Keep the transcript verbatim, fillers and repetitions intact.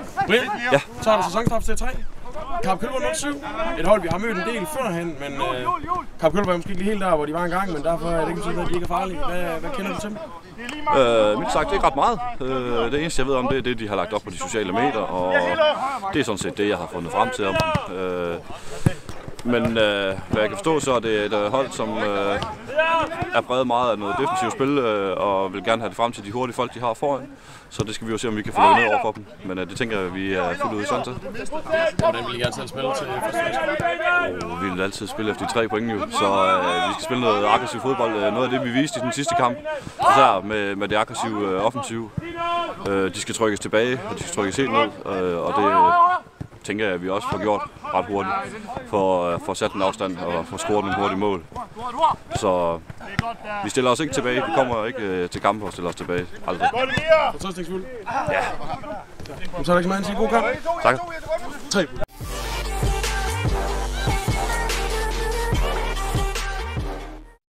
Brian, ja. Så er der sæsonstraf til tre. Karup Kølle var nul syv. Et hold, vi har mødt en del førhen, men øh, Karup Kølle var måske ikke helt der, hvor de var engang, men derfor er det ikke betydet, at de ikke er farlige. Hvad, hvad kender du til dem? Øh, mildt sagt, det er ikke ret meget. Øh, det eneste, jeg ved om, det er det, de har lagt op på de sociale medier, og det er sådan set det, jeg har fundet frem til om dem. Øh, men øh, hvad jeg kan forstå, så er det et øh, hold, som øh, er præget meget af noget defensivt spil, øh, og vil gerne have det frem til de hurtige folk, de har foran. Så det skal vi jo se, om vi kan få det ned over for dem. Men øh, det tænker jeg, vi er fuldt ud i stand til. Hvordan vil I gerne selv spille til første? Og vi vil altid spille efter de tre point, jo. Så øh, vi skal spille noget aggressiv fodbold. Noget af det, vi viste i den sidste kamp. Især med, med det aggressive øh, offensive. Øh, de skal trykkes tilbage, og de skal trykkes helt ned. Øh, og det øh, tænker jeg, at vi også får gjort ret hurtigt. For at få sat en afstand og få scoret nogle hurtige mål. Så vi stiller os ikke tilbage. Vi kommer ikke øh, til kampe og stiller os tilbage. Aldrig. Fantastisk fuld. Ja. Så er der ikke så meget at sige. God kamp. Tak. tre.